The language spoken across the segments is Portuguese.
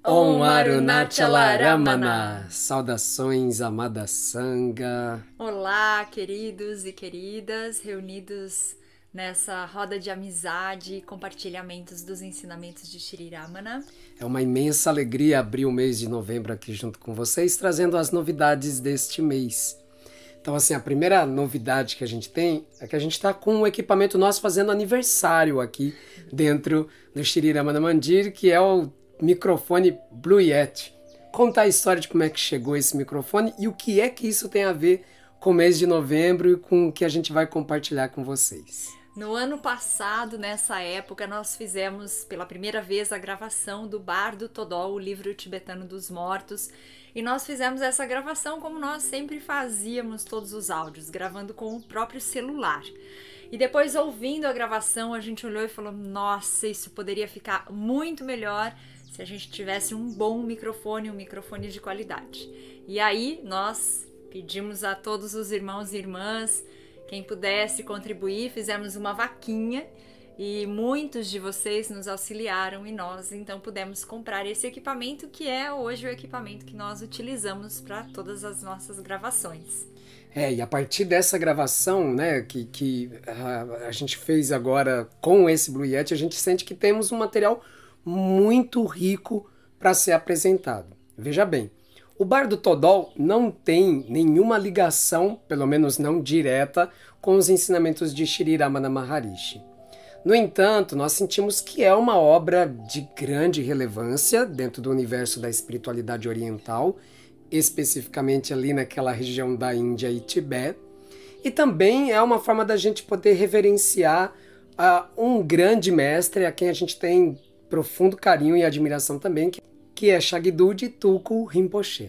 Om Arunachalaramana. Saudações, amada Sangha. Olá, queridos e queridas, reunidos nessa roda de amizade e compartilhamentos dos ensinamentos de Shri Ramana. É uma imensa alegria abrir o mês de novembro aqui junto com vocês, trazendo as novidades deste mês. Então, assim, a primeira novidade que a gente tem é que a gente está com um equipamento nosso fazendo aniversário aqui dentro do Shri Ramana Mandir, que é o microfone Blue Yeti. Contar a história de como é que chegou esse microfone e o que é que isso tem a ver com o mês de novembro e com o que a gente vai compartilhar com vocês. No ano passado, nessa época, nós fizemos pela primeira vez a gravação do Bardo Todol, o livro tibetano dos mortos, e nós fizemos essa gravação como nós sempre fazíamos todos os áudios, gravando com o próprio celular. E depois, ouvindo a gravação, a gente olhou e falou: nossa, isso poderia ficar muito melhor se a gente tivesse um bom microfone, um microfone de qualidade. E aí nós pedimos a todos os irmãos e irmãs, quem pudesse contribuir, fizemos uma vaquinha e muitos de vocês nos auxiliaram e nós então pudemos comprar esse equipamento, que é hoje o equipamento que nós utilizamos para todas as nossas gravações. E a partir dessa gravação, né, que a gente fez agora com esse Blue Yeti, a gente sente que temos um material muito rico para ser apresentado. Veja bem, o Bardo Todol não tem nenhuma ligação, pelo menos não direta, com os ensinamentos de Shri Ramana Maharishi. No entanto, nós sentimos que é uma obra de grande relevância dentro do universo da espiritualidade oriental, especificamente ali naquela região da Índia e Tibete, e também é uma forma da gente poder reverenciar um grande mestre a quem a gente tem profundo carinho e admiração também, que é Shagdudi Tulku Rinpoche.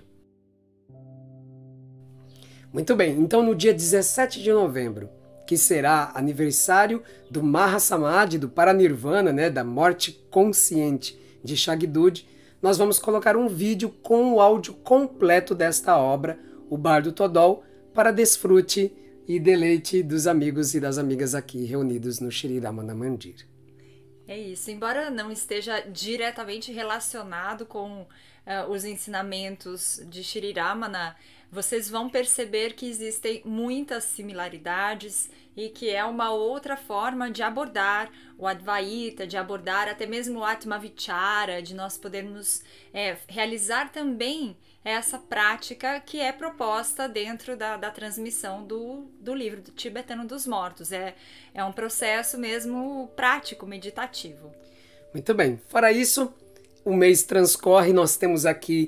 Muito bem, então no dia 17 de novembro, que será aniversário do Mahasamadhi, do Paranirvana, né, da morte consciente de Shagdudi, nós vamos colocar um vídeo com o áudio completo desta obra, o Bardo Todol, para desfrute e deleite dos amigos e das amigas aqui reunidos no Shri Ramana Mandir. É isso, embora não esteja diretamente relacionado com os ensinamentos de Shri Ramana, vocês vão perceber que existem muitas similaridades e que é uma outra forma de abordar o Advaita, de abordar até mesmo o Atmavichara, de nós podermos realizar também essa prática que é proposta dentro da transmissão do livro tibetano dos mortos. É um processo mesmo prático, meditativo. Muito bem. Fora isso, o mês transcorre, nós temos aqui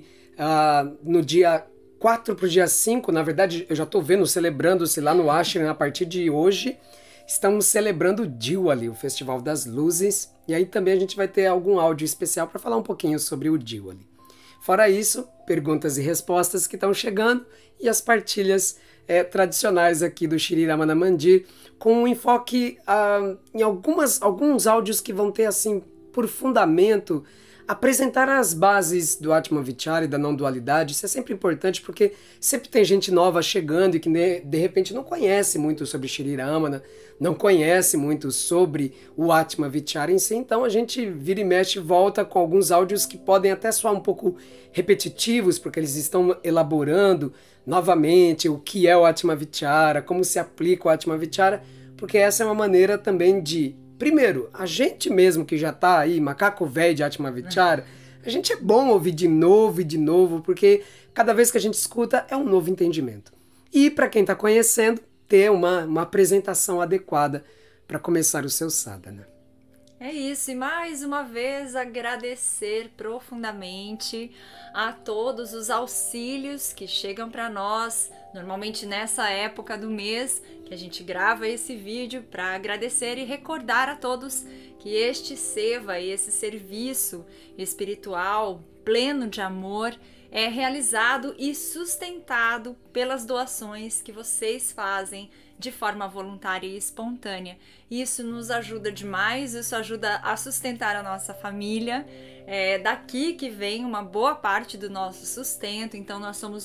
no dia 4 para o dia 5, na verdade eu já estou vendo, celebrando-se lá no Ashram a partir de hoje, estamos celebrando o Diwali, o Festival das Luzes, e aí também a gente vai ter algum áudio especial para falar um pouquinho sobre o Diwali. Fora isso, perguntas e respostas que estão chegando e as partilhas tradicionais aqui do Shri Ramana Mandir, com um enfoque em alguns áudios que vão ter assim por fundamento apresentar as bases do Atmavichara e da não-dualidade. Isso é sempre importante porque sempre tem gente nova chegando e que de repente não conhece muito sobre Shri Ramana, não conhece muito sobre o Atmavichara em si, então a gente vira e mexe e volta com alguns áudios que podem até soar um pouco repetitivos, porque eles estão elaborando novamente o que é o Atmavichara, como se aplica o Atmavichara, porque essa é uma maneira também de, primeiro, a gente mesmo que já tá aí, macaco velho de Atmavichara, a gente é bom ouvir de novo e de novo, porque cada vez que a gente escuta é um novo entendimento. E para quem está conhecendo, ter uma apresentação adequada para começar o seu sadhana. É isso, e mais uma vez agradecer profundamente a todos os auxílios que chegam para nós, normalmente nessa época do mês que a gente grava esse vídeo, para agradecer e recordar a todos que este seva, esse serviço espiritual pleno de amor, é realizado e sustentado pelas doações que vocês fazem de forma voluntária e espontânea. Isso nos ajuda demais, isso ajuda a sustentar a nossa família. É daqui que vem uma boa parte do nosso sustento, então nós somos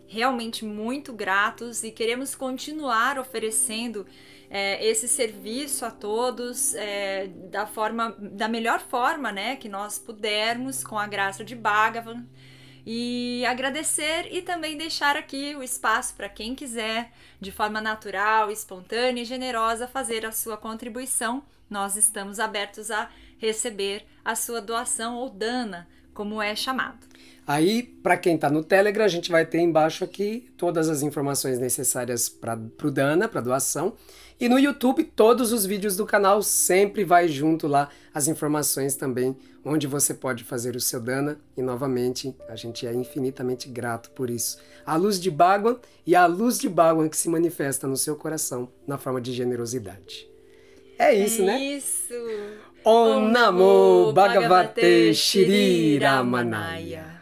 realmente muito gratos e queremos continuar oferecendo esse serviço a todos da melhor forma, né, que nós pudermos, com a graça de Bhagavan. E agradecer e também deixar aqui o espaço para quem quiser, de forma natural, espontânea e generosa, fazer a sua contribuição. Nós estamos abertos a receber a sua doação ou dana, como é chamado. Aí, para quem está no Telegram, a gente vai ter embaixo aqui todas as informações necessárias para o dana, para doação. E no YouTube, todos os vídeos do canal sempre vai junto lá as informações também, onde você pode fazer o seu dana. E novamente, a gente é infinitamente grato por isso. A luz de Bhagavan e a luz de Bhagavan que se manifesta no seu coração na forma de generosidade. É isso, né? Isso! Om Namo Bhagavate Shri Ramanaya.